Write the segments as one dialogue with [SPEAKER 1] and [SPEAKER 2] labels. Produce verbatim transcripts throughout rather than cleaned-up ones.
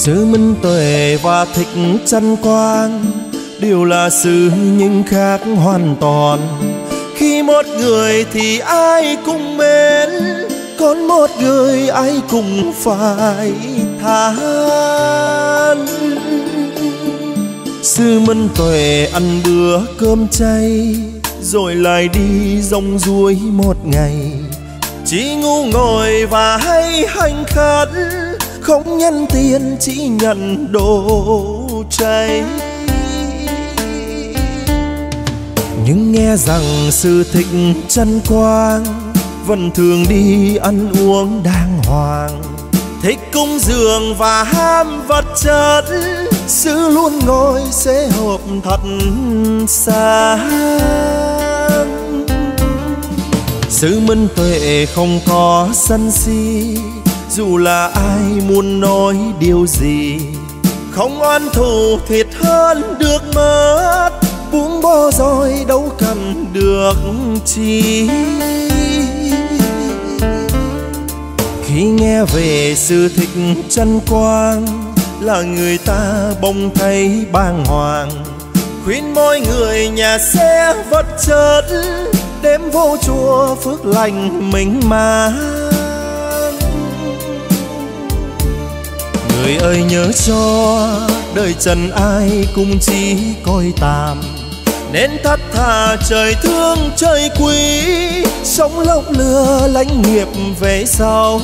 [SPEAKER 1] Sư Minh Tuệ và Thích Trân Quang đều là sư nhưng khác hoàn toàn. Khi một người thì ai cũng mến, còn một người ai cũng phải than. Sư Minh Tuệ ăn bữa cơm chay rồi lại đi rong ruổi một ngày, chỉ ngu ngồi và hay hành khát, không nhân tiền chỉ nhận đồ chay. Nhưng nghe rằng sư Thích Trân Quang vẫn thường đi ăn uống đàng hoàng, thích cúng dường và ham vật chất, sư luôn ngồi xế hộp thật xa. Sư Minh Tuệ không có sân si, dù là ai muốn nói điều gì, không oán thù thiệt hơn được mất, buông bỏ rồi đâu cần được chi. Khi nghe về sư Thích Trân Quang là người ta bỗng thấy bàng hoàng, khuyên mỗi người nhà xe vật chất, đêm vô chùa phước lành mình mang. Người ơi nhớ cho đời trần ai cũng chỉ coi tạm, nên thắt thà trời thương trời quý, sống lốc lừa lãnh nghiệp về sau.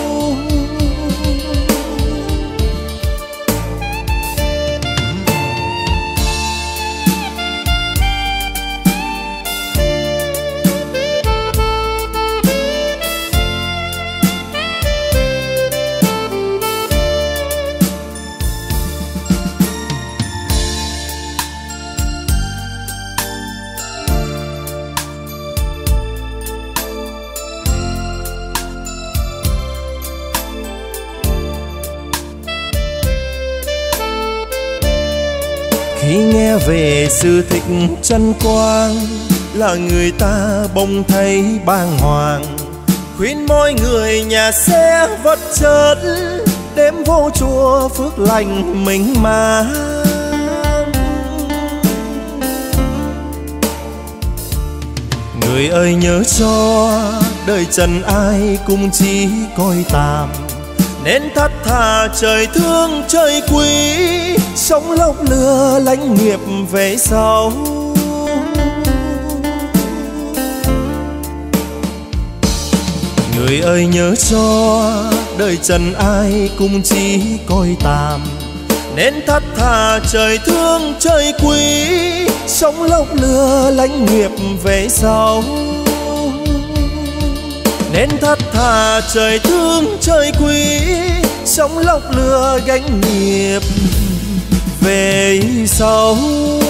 [SPEAKER 1] Khi nghe về sư Thích Trân Quang là người ta bỗng thấy bàng hoàng, khuyên mỗi người nhà xe vật chất, đêm vô chùa phước lành mình mang. Người ơi nhớ cho đời trần ai cũng chỉ coi tạm, nên thắt thà trời thương trời quý, sống lốc lừa lãnh nghiệp về sau. Người ơi nhớ cho đời trần ai cũng chỉ coi tạm, nên thắt thà trời thương trời quý, sống lốc lừa lãnh nghiệp về sau. Nên thắt thà trời thương trời quý, sống lốc lừa gánh nghiệp về sau.